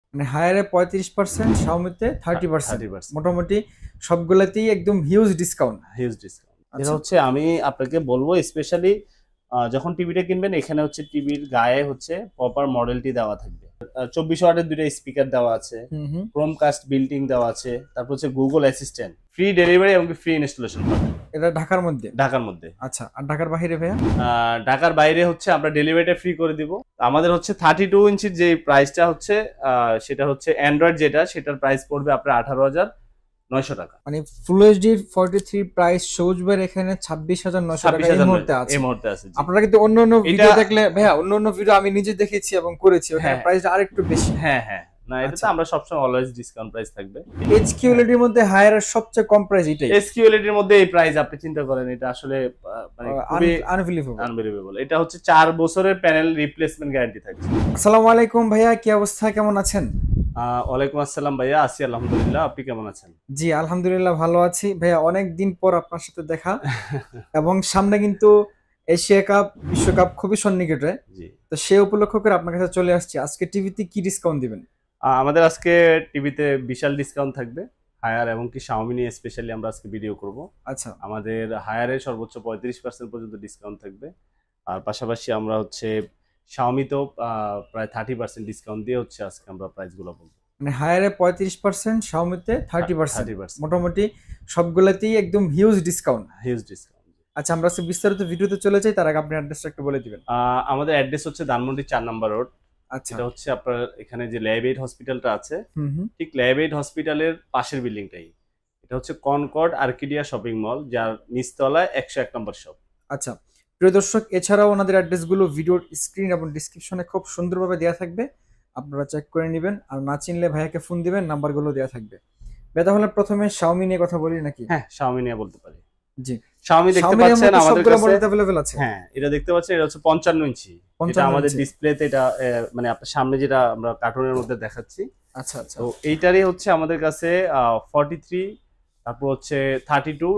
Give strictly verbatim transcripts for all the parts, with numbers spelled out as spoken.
মানে হায়ারে পঁয়ত্রিশ percent, শাওমিতে thirty percent, মোটামুটি সবগুলাতেই একদম হিউজ ডিসকাউন্ট। হিউজ ডিসকাউন্ট এটা হচ্ছে আমি আপনাকে বলবো স্পেশালি যখন টিভিটা কিনবেন এখানে হচ্ছে টিভির গায়ে হচ্ছে প্রপার মডেলটি দেওয়া থাকবে। চব্বিশ ওয়াটের দুইটা স্পিকার দেওয়া আছে, ক্রোমকাস্ট বিল্টিং দেওয়া আছে, তারপর হচ্ছে গুগল অ্যাসিস্ট্যান্ট, ফ্রি ডেলিভারি এবং ফ্রি ইনস্টলেশন পাবেন। এটা ঢাকার মধ্যে? ঢাকার মধ্যে। আচ্ছা, আর ঢাকার বাইরে ভাইয়া? ঢাকার বাইরে হচ্ছে আমরা ডেলিভারিটা ফ্রি করে দিব। আমাদের হচ্ছে থার্টি টু ইঞ্চির যে প্রাইসটা হচ্ছে সেটা হচ্ছে অ্যান্ড্রয়েড যেটা, সেটার প্রাইস পড়বে আপনার আঠারো হাজার নয়শো টাকা। মানে full HD forty three price সৌজবের এখানে ছাব্বিশ হাজার নয়শো টাকা এই মুহূর্তে আছে। এই মুহূর্তে আছে। আপনারা কিন্তু অন্য অন্য ভিডিও দেখলে ভাইয়া, অন্য অন্য ভিডিও আমি নিজে দেখেছি এবং করেছি, ওখানে প্রাইসটা আরেকটু বেশি। হ্যাঁ হ্যাঁ, না এটা তো আমরা সবসময় অলওয়েজ ডিসকাউন্ট প্রাইস থাকবে। এইচকিউএলডি এর মধ্যে হায়ারের সবচেয়ে কম প্রাইস এটাই। এইচকিউএলডি এর মধ্যে এই প্রাইস আপনি চিন্তা করেন, এটা আসলে মানে খুবই আনবিলিভেবল আনবিলিভেবল। এটা হচ্ছে চার বছরের প্যানেল রিপ্লেসমেন্ট গ্যারান্টি থাকছে। আসসালামু আলাইকুম ভাইয়া, কি অবস্থা, কেমন আছেন? ওয়ালাইকুম আসসালাম ভাইয়া, আছি আলহামদুলিল্লাহ, আপনি কেমন আছেন? জি আলহামদুলিল্লাহ ভালো আছি ভাইয়া, অনেক দিন পর আপনার সাথে দেখা এবং সামনে কিন্তু এশিয়া কাপ, বিশ্বকাপ খুবই সন্নিকটে, তো সে উপলক্ষ করে আপনার কাছে চলে আসছি। আজকে টিভিতে কি ডিসকাউন্ট দিবেন? আমাদের আজকে টিভিতে বিশাল ডিসকাউন্ট থাকবে হায়ার এবং কি শাওমি নিয়ে স্পেশালি আমরা আজকে ভিডিও করব। আচ্ছা, আমাদের হায়ারে সর্বোচ্চ পঁয়ত্রিশ পার্সেন্ট পর্যন্ত ডিসকাউন্ট থাকবে, আর পাশাপাশি আমরা হচ্ছে শাওমি তো প্রায় থার্টি পার্সেন্ট ডিসকাউন্ট দিয়ে হচ্ছে আজকে আমরা প্রাইসগুলো বলবো। মানে হায়ারে পঁয়ত্রিশ পার্সেন্ট, শাওমিতে থার্টি পার্সেন্ট, মোটামুটি সবগুলাতেই একদম হিউজ ডিসকাউন্ট। Huge discount. আচ্ছা, আমরা আজকে বিস্তারিত ভিডিওতে চলে যাই, তার আগে আপনি অ্যাড্রেসটা একটু বলে দিবেন। আমাদের অ্যাড্রেস হচ্ছে ধানমন্ডি চার নম্বর রোড। আচ্ছা, এটা হচ্ছে আপনার এখানে যে ল্যাব এইড হসপিটালটা আছে, ঠিক ল্যাব এইড হসপিটালের পাশের বিল্ডিংটাই। এটা হচ্ছে কনকর্ড আর্কিডিয়া শপিং মল, যার নিচতলায় একশো এক নম্বর শপ। আচ্ছা প্রিয় দর্শক, এছাড়াও ওনাদের অ্যাড্রেসগুলো ভিডিওর স্ক্রিন এবং ডিসক্রিপশনে খুব সুন্দরভাবে দেওয়া থাকবে, আপনারা চেক করে নেবেন। আর না চিনলে ভাইয়াকে ফোন দিবেন, নাম্বারগুলো দেওয়া থাকবে। বেদা হলে প্রথমে শাওমি নিয়ে কথা বলি নাকি? হ্যাঁ, শাওমি নিয়ে বলতে পারি। জি, শাওমি দেখতে পাচ্ছেন আমাদের কাছে अवेलेबल আছে। হ্যাঁ, এটা দেখতে পাচ্ছেন, এটা হচ্ছে পঞ্চান্ন ইঞ্চি, এটা আমাদের ডিসপ্লেতে, এটা মানে আপনার সামনে যেটা আমরা কার্টুনের মধ্যে দেখাচ্ছি। আচ্ছা আচ্ছা, তো এইটারই হচ্ছে আমাদের কাছে ফর্টি থ্রি, তারপর হচ্ছে থার্টি টু,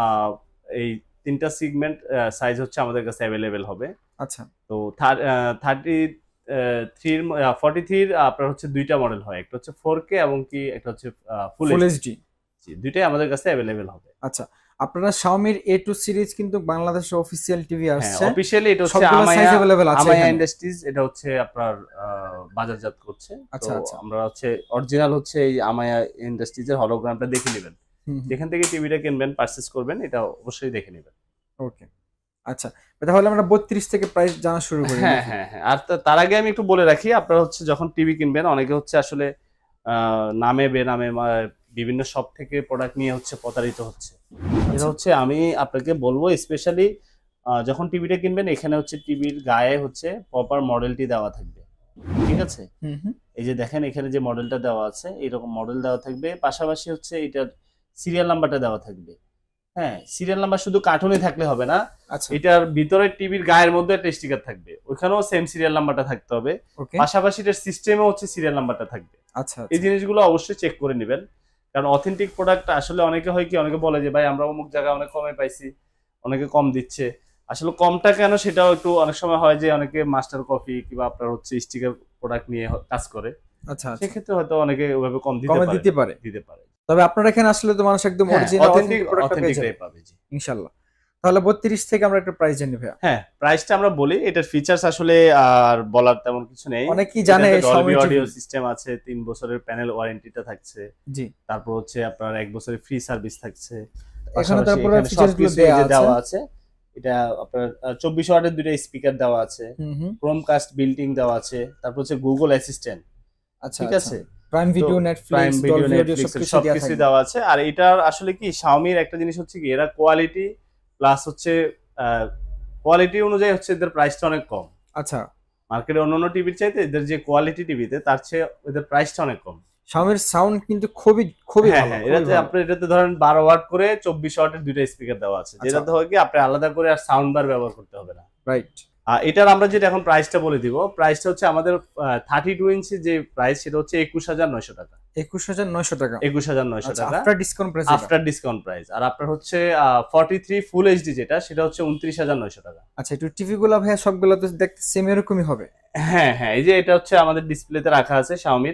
এই তিনটা সেগমেন্ট সাইজ হচ্ছে আমাদের কাছে অ্যাভেলেবেল হবে। আচ্ছা, তো থার্টি থ্রির ফর্টি থ্রির আপনার হচ্ছে দুইটা মডেল হয়, একটা হচ্ছে ফোর কে এবং কি একটা হচ্ছে ফুল এইচডি, দুইটাই আমাদের কাছে অ্যাভেলেবেল হবে। আচ্ছা, আপনারা শাওমির এ টু সিরিজ কিন্তু বাংলাদেশে অফিশিয়াল টিভি আসছে, অফিশিয়ালি এটা হচ্ছে আমায়া আমায়া ইন্ডাস্ট্রিজ, এটা হচ্ছে আপনার বাজারজাত করছে। আচ্ছা আচ্ছা, আমরা হচ্ছে অরিজিনাল হচ্ছে এই আমায়া ইন্ডাস্ট্রিজ এর হলোগ্রামটা দেখে নেবেন, যেখান থেকে টিভিটা কিনবেন পারচেজ করবেন, এটা অবশ্যই দেখে নেবেন। ওকে, আচ্ছা তাহলে আমরা বত্রিশ থেকে প্রাইস জানা শুরু করি। হ্যাঁ হ্যাঁ হ্যাঁ, আর তার আগে আমি একটু বলে রাখি, আপনারা হচ্ছে যখন টিভি কিনবেন অনেকে হচ্ছে আসলে নামে বেনামে বিভিন্ন শপ থেকে প্রোডাক্ট নিয়ে হচ্ছে প্রতারিত হচ্ছে। এটা হচ্ছে আমি আপনাকে বলবো স্পেশালি যখন টিভিটা কিনবেন এখানে হচ্ছে টিভির গায়ে হচ্ছে প্রপার মডেলটি দেওয়া থাকবে, ঠিক আছে? এই যে দেখেন এখানে যে মডেলটা দেওয়া আছে, এরকম মডেল দেওয়া থাকবে, পাশাপাশি হচ্ছে এটার সিরিয়াল নাম্বারটা দেওয়া থাকবে। হ্যাঁ, সিরিয়াল নাম্বার শুধু কার্টুনে থাকলে হবে না, এটার ভিতরে টিভির গায়ের মধ্যে একটা স্টিকার থাকবে, ওখানেও সেম সিরিয়াল নাম্বারটা থাকতে হবে, পাশাপাশি এটার সিস্টেমেও হচ্ছে সিরিয়াল নাম্বারটা থাকবে। আচ্ছা, এই জিনিসগুলো অবশ্যই চেক করে নেবেন, কারণ অথেন্টিক প্রোডাক্ট আসলে অনেকে হয় কি, অনেকে বলে যে ভাই আমরা অমুক জায়গায় অনেক কমে পাইছি, অনেকে কম দিচ্ছে, আসলে কমটা কেন সেটাও একটু অনেক সময় হয় যে অনেকে মাস্টার কপি কিংবা আপনার হচ্ছে স্টিকার প্রোডাক্ট নিয়ে কাজ করে। আচ্ছা, সেক্ষেত্রে হয়তো অনেকে ওইভাবে কম দিতে পারে দিতে পারে দিতে পারে তবে আপনার এখানে আসলে তো মানুষ একদম অরিজিনাল অথেন্টিক প্রোডাক্টটা পাবে। জি ইনশাআল্লাহ। তাহলে বত্রিশ থেকে আমরা একটা প্রাইস জানি ভাইয়া। হ্যাঁ, প্রাইসটা আমরা বলি, এটার ফিচারস আসলে আর বলার তেমন কিছু নেই, অনেকেই জানে ডলবি অডিও সিস্টেম আছে, তিন বছরের প্যানেল ওয়ারেন্টিটা থাকছে। জি, তারপর হচ্ছে আপনার এক বছরের ফ্রি সার্ভিস থাকছে, এখানে তারপর ফিচারসগুলো দেওয়া আছে। এটা আপনার চব্বিশ ওয়াটের দুইটা স্পিকার দেওয়া আছে, ক্রোমকাস্ট বিল্টিং দেওয়া আছে, তারপর হচ্ছে গুগল অ্যাসিস্ট্যান্ট। আচ্ছা, ঠিক আছে, Prime Video, Netflix, Dolby audio সবকিছু দেওয়া আছে। আর এটার আসলে কি শাওমির একটা জিনিস হচ্ছে কি, এরা কোয়ালিটি প্লাস হচ্ছে কোয়ালিটি অনুযায়ী হচ্ছে এদের প্রাইসটা অনেক কম। আচ্ছা, মার্কেটে অন্যান্য টিভির চাইতে এদের যে কোয়ালিটি টিভিতে তার চেয়ে এদের প্রাইসটা অনেক কম। শাওমির সাউন্ড কিন্তু খুবই খুবই ভালো। হ্যাঁ, এটাতে আপনি এটাতে ধরেন বারো ওয়াট করে চব্বিশ ওয়াটের দুইটা স্পিকার দেওয়া আছে, যেটাতে হয় কি আপনি আলাদা করে আর সাউন্ড বার ব্যবহার করতে হবে না। রাইট। আর এটার আমরা যেটা এখন প্রাইসটা বলে দিব, প্রাইসটা হচ্ছে আমাদের থার্টি টু ইঞ্চি যে প্রাইস সেটা হচ্ছে একুশ হাজার নয়শো টাকা। একুশ হাজার নয়শো টাকা একুশ হাজার নয়শো টাকা after discount price. After discount price. আর আপনার হচ্ছে ফর্টি থ্রি ফুল এইচডি যেটা, সেটা হচ্ছে উনত্রিশ হাজার নয়শো টাকা। আচ্ছা, একটু টিভি গুলো ভাইয়া সবগুলো তো দেখতে সেম এরকমই হবে? হ্যাঁ হ্যাঁ, এই যে এটা হচ্ছে আমাদের ডিসপ্লেতে রাখা আছে শাওমির,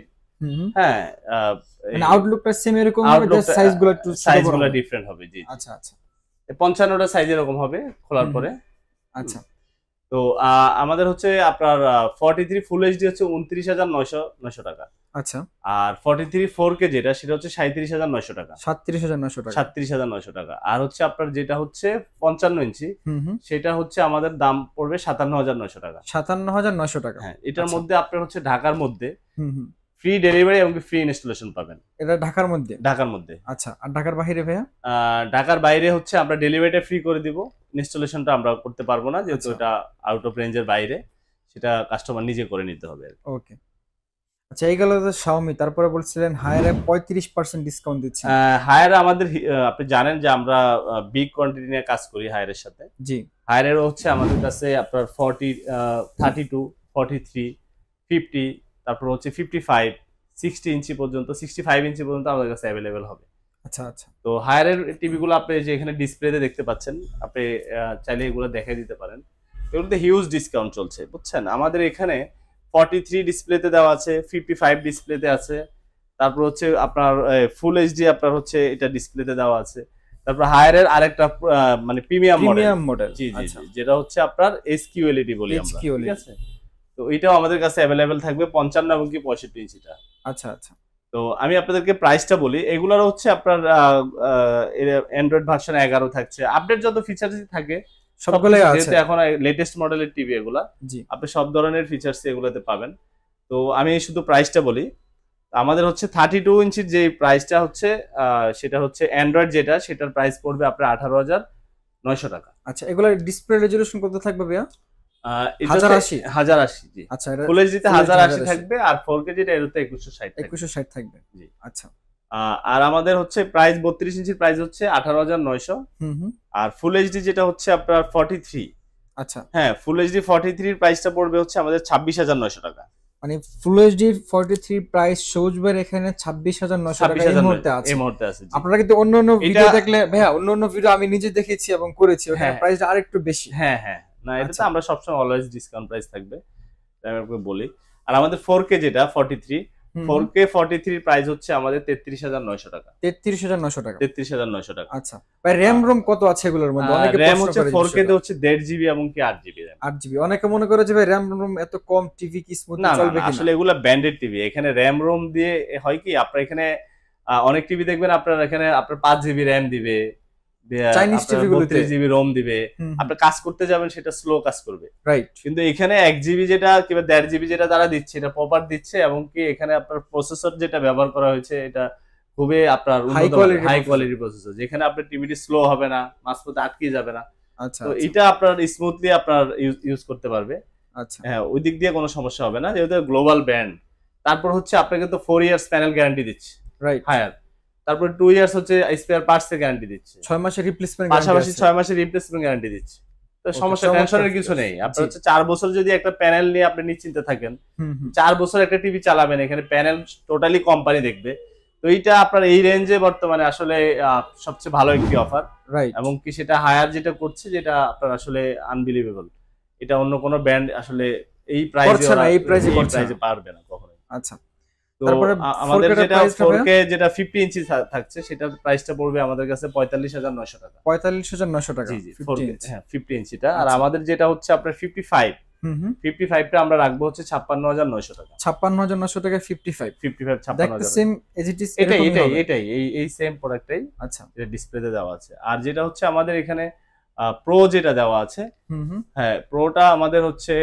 হ্যাঁ, মানে আউটলুকটা সেম এরকম হবে, জাস্ট সাইজগুলো একটু সাইজগুলো ডিফারেন্ট হবে। জি, আচ্ছা আচ্ছা। পঞ্চান্নটা সাইজ এরকম হবে খোলার পরে। আচ্ছা, তো আমাদের হচ্ছে আপনার ফর্টি থ্রি ফুল এইচডি হচ্ছে উনত্রিশ হাজার নয়শো নয়শো টাকা। আচ্ছা। আর ফর্টি থ্রি ফোর কে যেটা সেটা হচ্ছে সাঁত্রিশ হাজার নয়শো টাকা। সাতত্রিশ হাজার নয়শো টাকা। সাতত্রিশ হাজার নয়শো টাকা। আর হচ্ছে আপনার যেটা হচ্ছে পঞ্চান্ন ইঞ্চি, সেটা হচ্ছে আমাদের দাম পড়বে সাতান্ন হাজার নয়শো টাকা। সাতান্ন হাজার নয়শো টাকা। হ্যাঁ, এটার মধ্যে আপনার হচ্ছে ঢাকার মধ্যে ফ্রি ডেলিভারি এবং ফ্রি ইনস্টলেশন পাবেন। এটা ঢাকার মধ্যে? ঢাকার মধ্যে। আচ্ছা, আর ঢাকার বাইরে ভাইয়া? ঢাকার বাইরে হচ্ছে আমরা ডেলিভারিটা ফ্রি করে দিব, ইনস্টলেশনটা আমরা করতে পারবো না, যেহেতু এটা আউট অফ রেঞ্জের বাইরে, সেটা কাস্টমার নিজে করে নিতে হবে। ওকে। আচ্ছা, এই গেল তো শাওমি। তারপরে বলছিলেন হায়ারে পঁয়ত্রিশ পার্সেন্ট ডিসকাউন্ট দিচ্ছেন। হায়ারে আমাদের, আপনি জানেন যে আমরা বিগ কোয়ান্টিটি নিয়ে কাজ করি হায়ারের সাথে। জি। হায়ারের হচ্ছে আমাদের কাছে আপনার forty, thirty two, forty three, fifty, তারপর হচ্ছে ফিফটি ফাইভ, সিক্সটি ইঞ্চি পর্যন্ত, সিক্সটি ফাইভ ইঞ্চি পর্যন্ত আমাদের কাছে অ্যাভেলেবেল হবে। আচ্ছা আচ্ছা। তো হায়ারের টিভিগুলো আপনি যে এখানে ডিসপ্লেতে দেখতে পাচ্ছেন, আপনি চাইলে এগুলো দেখে দিতে পারেন। এগুলোতে হিউজ ডিসকাউন্ট চলছে, বুঝছেন। আমাদের এখানে ফর্টি থ্রি ডিসপ্লেতে দেওয়া আছে, ফিফটি ফাইভ ডিসপ্লেতে আছে, তারপর হচ্ছে আপনার ফুল এইচডি আপনার হচ্ছে এটা ডিসপ্লেতে দেওয়া আছে। তারপর হায়ারের আরেকটা মানে premium premium model, G G, যেটা হচ্ছে আপনার এসকিউএলইডি বলি আমরা, ঠিক আছে। তো এটাও আমাদের কাছে অ্যাভেলেবেল থাকবে পঞ্চান্ন এবং কি পঁয়ষট্টি ইঞ্চিটা। আচ্ছা আচ্ছা। তো আমি আপনাদেরকে প্রাইসটা বলি। এগুলোর হচ্ছে আপনার অ্যান্ড্রয়েড ভার্সন এগারো থাকছে, আপডেট যত ফিচার্স থাকে সবগুলো আছে, এখন লেটেস্ট মডেলের টিভি এগুলা, আপনি সব ধরনের ফিচার্স এগুলোতে পাবেন। তো আমি শুধু প্রাইসটা বলি। আমাদের হচ্ছে থার্টি টু ইঞ্চির যে প্রাইসটা হচ্ছে সেটা হচ্ছে অ্যান্ড্রয়েড যেটা, সেটার প্রাইস পড়বে আপনার আঠারো হাজার নয়শো টাকা। আচ্ছা, এগুলোর ডিসপ্লে রেজলিউশন কত থাকবে ভাইয়া? হাজার আশি। হাজার আশি, জি। আচ্ছা, ফুল এইচডিতে হাজার আশি থাকবে, আর ফোর কে যেটা এর একুশশো ষাট একুশশো ষাট থাকবে। জি, আচ্ছা। আর আমাদের হচ্ছে প্রাইস বত্রিশ ইঞ্চির প্রাইস হচ্ছে আঠারো হাজার নয়শো। আর ফুল এইচডি যেটা হচ্ছে আপনার ফর্টি থ্রি। আচ্ছা, হ্যাঁ, ফুল এইচডি ফর্টি থ্রির প্রাইসটা পড়বে হচ্ছে আমাদের ছাব্বিশ হাজার নয়শো টাকা। মানে full HD forty three price সৌজবের এখানে ছাব্বিশ হাজার নয়শো টাকা এই মুহূর্তে আছে। এই মুহূর্তে আছে। আপনারা কিন্তু অন্য অন্য ভিডিও দেখলে ভাইয়া, অন্য অন্য ভিডিও আমি নিজে দেখেছি এবং করেছি, ওখানে প্রাইসটা আরেকটু বেশি। হ্যাঁ হ্যাঁ, না এটা তো আমরা সবসময় অলওয়েজ ডিসকাউন্ট প্রাইস থাকবে, আমি আপনাকে বলি। আর আমাদের ফোর কে যেটা forty three, four K forty three price হচ্ছে আমাদের তেত্রিশ হাজার নয়শো টাকা। তেত্রিশ হাজার নয়শো টাকা। তেত্রিশ হাজার নয়শো টাকা। আচ্ছা ভাই, র‍্যাম রোম কত আছে এগুলোর মধ্যে? অনেকে র‍্যাম হচ্ছে ফোর কে তে হচ্ছে দেড় জিবি এবং কি আট জিবি র‍্যাম। আট জিবি। অনেকে মনে করে যে ভাই র‍্যাম রোম এত কম, টিভি কি স্মুথলি চলবে কিনা? আসলে এগুলা ব্র্যান্ডেড টিভি। এখানে র‍্যাম রোম দিয়ে হয় কি, আপনার এখানে অনেক টিভি দেখবেন আপনার এখানে আপনার পাঁচ জিবি র‍্যাম দিবে, চাইনিজ টিভিগুলোতে বত্রিশ জিবি রোম দিবে, আপনি কাজ করতে যাবেন সেটা স্লো কাজ করবে, রাইট। কিন্তু এখানে এক জিবি যেটা কিংবা দেড় জিবি যেটা তারা দিচ্ছে, এটা প্রপার দিচ্ছে, এবং কি এখানে আপনার প্রসেসর যেটা ব্যবহার করা হয়েছে এটা খুবই আপনার হাই কোয়ালিটি প্রসেসর, যেখানে আপনার টিভিটি স্লো হবে না, মাঝপথে আটকে যাবে না। আচ্ছা, তো এটা আপনার স্মুথলি আপনার ইউজ করতে পারবে। আচ্ছা, হ্যাঁ, ওই দিক দিয়ে কোনো সমস্যা হবে না, যেহেতু গ্লোবাল ব্র্যান্ড। তারপর হচ্ছে আপনাকে তো ফোর ইয়ার্স প্যানেল গ্যারান্টি দিচ্ছে, রাইট, হায়ার। তারপর টু ইয়ার্স হচ্ছে স্পেয়ার পার্টস এর গ্যারান্টি দিচ্ছে, ছয় মাসের রিপ্লেসমেন্ট, পাশাপাশি ছয় মাসের রিপ্লেসমেন্ট গ্যারান্টি দিচ্ছে। তো সমস্যা, টেনশনের কিছু নেই। আপনার হচ্ছে চার বছর যদি একটা প্যানেল নিয়ে আপনি নিশ্চিন্তে থাকেন, চার বছর একটা টিভি চালাবেন, এখানে প্যানেল টোটালি কোম্পানি দেখবে। তো এইটা আপনার এই রেঞ্জে বর্তমানে আসলে সবচেয়ে ভালো একটি অফার, রাইট। এবং কি সেটা হায়ার যেটা করছে, যেটা আপনার আসলে আনবিলিভেবল। এটা অন্য কোনো ব্র্যান্ড আসলে এই প্রাইসে এই প্রাইসে পারবে না কখনোই। আচ্ছা, তারপরে আমাদের যেটা ফোর কে যেটা ফিফটি ইঞ্চি থাকছে, সেটার প্রাইসটা পড়বে আমাদের কাছে পঁয়তাল্লিশ হাজার নয়শো টাকা। পঁয়তাল্লিশ হাজার নয়শো টাকা, জি জি, ফোর কে, হ্যাঁ, ফিফটি ইঞ্চিটা। আর আমাদের যেটা হচ্ছে আপনার ফিফটি ফাইভ, ফিফটি ফাইভ টা আমরা রাখবো হচ্ছে ছাপ্পান্ন হাজার নয়শো টাকা। ছাপ্পান্ন হাজার নয়শো টাকা ফিফটি ফাইভ, ফিফটি ফাইভ ছাপ্পান্ন হাজার। সেম এজ ইট ইজ, এটাই এটাই এটাই এই এই সেম প্রোডাক্টটাই। আচ্ছা, এটা ডিসপ্লেতে দেওয়া আছে। আর যেটা হচ্ছে আমাদের এখানে প্রো যেটা দেওয়া আছে, হ্যাঁ, প্রোটা আমাদের হচ্ছে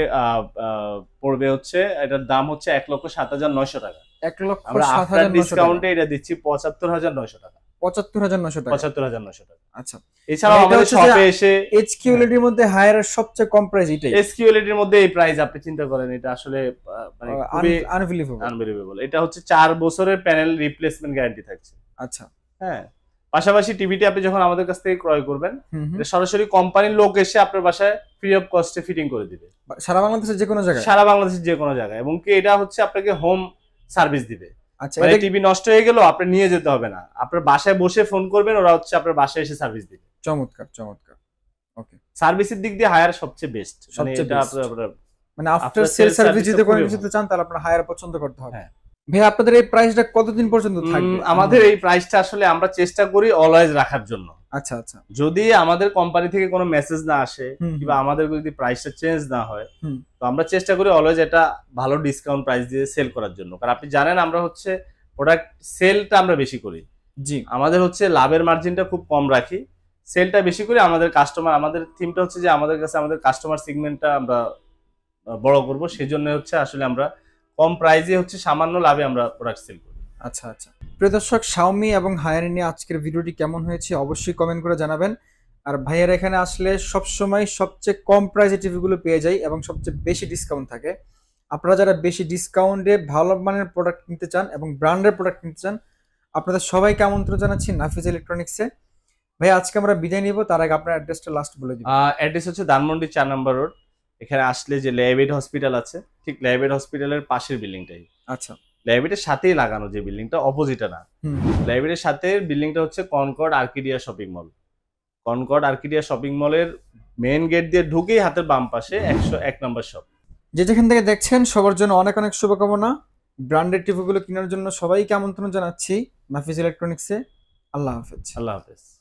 পড়বে হচ্ছে, এটার দাম হচ্ছে এক লক্ষ সাত হাজার নয়শো টাকা। এক লক্ষ সাত হাজার ডিসকাউন্টে এটা দিচ্ছি পঁচাত্তর হাজার নয়শো টাকা। পঁচাত্তর হাজার নয়শো টাকা, পঁচাত্তর হাজার নয়শো টাকা। আচ্ছা, এছাড়াও আমাদের শপে এসে এইচকিউএলইডি এর মধ্যে হায়ারের সবচেয়ে কম প্রাইস এটাই। এইচকিউএলইডি এর মধ্যে এই প্রাইস আপনি চিন্তা করেন, এটা আসলে মানে খুবই আনবিলিভেবল, আনবিলিভেবল। এটা হচ্ছে চার বছরের প্যানেল রিপ্লেসমেন্ট গ্যারান্টি থাকছে। আচ্ছা, হ্যাঁ, পাশাপাশি টিভিটি আপনি যখন আমাদের কাছ থেকে ক্রয় করবেন, সরাসরি কোম্পানির লোক এসে আপনার বাসায় ফ্রি অফ কস্টে ফিটিং করে দিবে, সারা বাংলাদেশের যে কোনো জায়গায়, সারা বাংলাদেশের যে কোনো জায়গায়। এবং কি এটা হচ্ছে আপনাকে হোম সার্ভিস দিবে। আচ্ছা, মানে টিভি নষ্ট হয়ে গেল, আপনি নিয়ে যেতে হবে না, আপনার বাসায় বসে ফোন করবেন, ওরা হচ্ছে আপনার বাসায় এসে সার্ভিস দিবে। চমৎকার চমৎকার। ওকে, সার্ভিসের দিক দিয়ে হায়ার সবচেয়ে বেস্ট, মানে এটা আপনার মানে আফটার সেল সার্ভিস যদি কোনো কিছু চান, তাহলে আপনার হায়ার পছন্দ করতে হবে। ভাই আপনাদের এই প্রাইসটা কতদিন পর্যন্ত থাকবে? আমাদের এই প্রাইসটা আসলে আমরা চেষ্টা করি অলওয়েজ রাখার জন্য। আচ্ছা আচ্ছা। যদি আমাদের কোম্পানি থেকে কোনো মেসেজ না আসে কিংবা আমাদের যদি প্রাইসটা চেঞ্জ না হয়, তো আমরা চেষ্টা করি অলওয়েজ এটা ভালো ডিসকাউন্ট প্রাইস দিয়ে সেল করার জন্য। কারণ আপনি জানেন আমরা হচ্ছে প্রোডাক্ট সেলটা আমরা বেশি করি। জি, আমাদের হচ্ছে লাভের মার্জিনটা খুব কম রাখি, সেলটা বেশি করি। আমাদের কাস্টমার, আমাদের থিমটা হচ্ছে যে আমাদের কাছে আমাদের কাস্টমার সেগমেন্টটা আমরা বড় করব, সেজন্য হচ্ছে আসলে আমরা কম প্রাইসে হচ্ছে সামান্য লাভে আমরা প্রোডাক্ট সেল করি। আচ্ছা আচ্ছা। প্রিয় দর্শক, শাওমি এবং হায়ার নিয়ে আজকের ভিডিওটি কেমন হয়েছে অবশ্যই কমেন্ট করে জানাবেন। আর ভাইয়ার এখানে আসলে সবসময় সবচেয়ে কম প্রাইসে টিভিগুলো পেয়ে যায় এবং সবচেয়ে বেশি ডিসকাউন্ট থাকে। আপনারা যারা বেশি ডিসকাউন্টে ভালো মানের প্রোডাক্ট কিনতে চান এবং ব্র্যান্ডের প্রোডাক্ট কিনতে চান, আপনাদের সবাইকে আমন্ত্রণ জানাচ্ছি নাফিসা ইলেকট্রনিক্সে। ভাই আজকে আমরা বিদায় নিব, তার আগে আপনার অ্যাড্রেসটা লাস্ট বলে দিন। অ্যাড্রেস হচ্ছে ধানমন্ডি চার নম্বর রোড। এখানে আসলে যে ল্যাবেড হসপিটাল আছে, ঠিক ল্যাবেড হসপিটালের পাশের বিল্ডিংটাই। আচ্ছা, ল্যাবেডের সাথেই লাগানো যে বিল্ডিংটা, অপোজিটে না। ল্যাবেডের সাথে বিল্ডিংটা হচ্ছে Concord Arcadia shopping mall. Concord Arcadia shopping মলের মেইন গেট দিয়ে ঢুকেই হাতের বাম পাশে একশো এক নম্বর শপ। যে যেখান থেকে দেখছেন সবার জন্য অনেক অনেক শুভকামনা। ব্র্যান্ডেড টিভিগুলো কেনার জন্য সবাইকে আমন্ত্রণ জানাচ্ছি নাফিস ইলেকট্রনিক্সে। আল্লাহ হাফেজ। আল্লাহ হাফেজ।